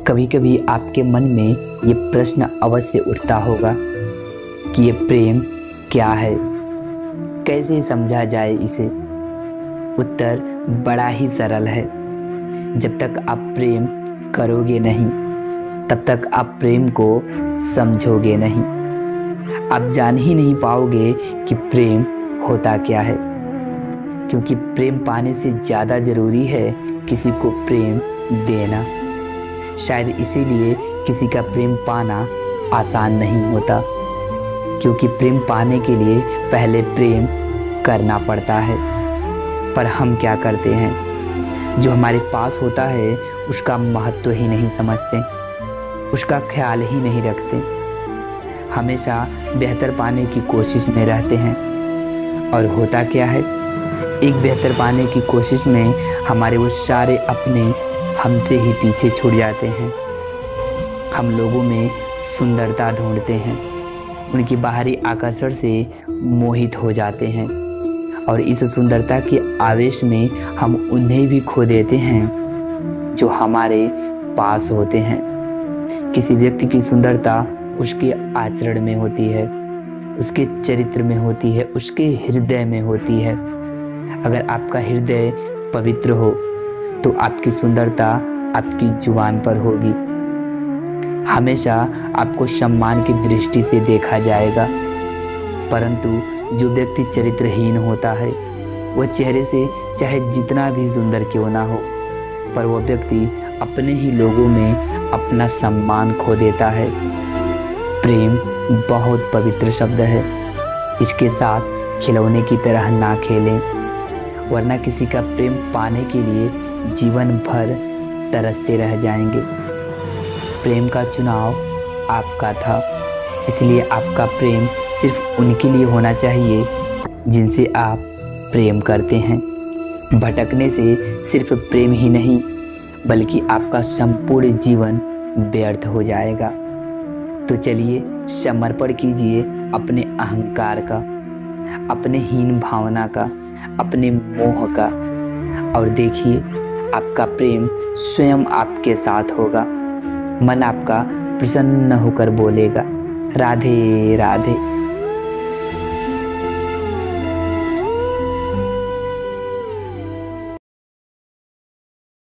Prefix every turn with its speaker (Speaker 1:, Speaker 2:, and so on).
Speaker 1: कभी कभी आपके मन में ये प्रश्न अवश्य उठता होगा कि ये प्रेम क्या है, कैसे समझा जाए इसे। उत्तर बड़ा ही सरल है। जब तक आप प्रेम करोगे नहीं तब तक आप प्रेम को समझोगे नहीं। आप जान ही नहीं पाओगे कि प्रेम होता क्या है, क्योंकि प्रेम पाने से ज़्यादा ज़रूरी है किसी को प्रेम देना। शायद इसीलिए किसी का प्रेम पाना आसान नहीं होता, क्योंकि प्रेम पाने के लिए पहले प्रेम करना पड़ता है। पर हम क्या करते हैं, जो हमारे पास होता है उसका महत्व ही नहीं समझते, उसका ख्याल ही नहीं रखते। हमेशा बेहतर पाने की कोशिश में रहते हैं, और होता क्या है, एक बेहतर पाने की कोशिश में हमारे वो सारे अपने हमसे ही पीछे छूट जाते हैं। हम लोगों में सुंदरता ढूंढते हैं, उनकी बाहरी आकर्षण से मोहित हो जाते हैं, और इस सुंदरता के आवेश में हम उन्हें भी खो देते हैं जो हमारे पास होते हैं। किसी व्यक्ति की सुंदरता उसके आचरण में होती है, उसके चरित्र में होती है, उसके हृदय में होती है। अगर आपका हृदय पवित्र हो तो आपकी सुंदरता आपकी जुबान पर होगी। हमेशा आपको सम्मान की दृष्टि से देखा जाएगा। परंतु जो व्यक्ति चरित्रहीन होता है, वह चेहरे से चाहे जितना भी सुंदर क्यों ना हो, पर वह व्यक्ति अपने ही लोगों में अपना सम्मान खो देता है। प्रेम बहुत पवित्र शब्द है, इसके साथ खिलौने की तरह ना खेलें, वरना किसी का प्रेम पाने के लिए जीवन भर तरसते रह जाएंगे। प्रेम का चुनाव आपका था, इसलिए आपका प्रेम सिर्फ उनके लिए होना चाहिए जिनसे आप प्रेम करते हैं। भटकने से सिर्फ प्रेम ही नहीं, बल्कि आपका संपूर्ण जीवन व्यर्थ हो जाएगा। तो चलिए समर्पण कीजिए अपने अहंकार का, अपने हीन भावना का, अपने मोह का, और देखिए आपका प्रेम स्वयं आपके साथ होगा। मन आपका प्रसन्न होकर बोलेगा, राधे राधे।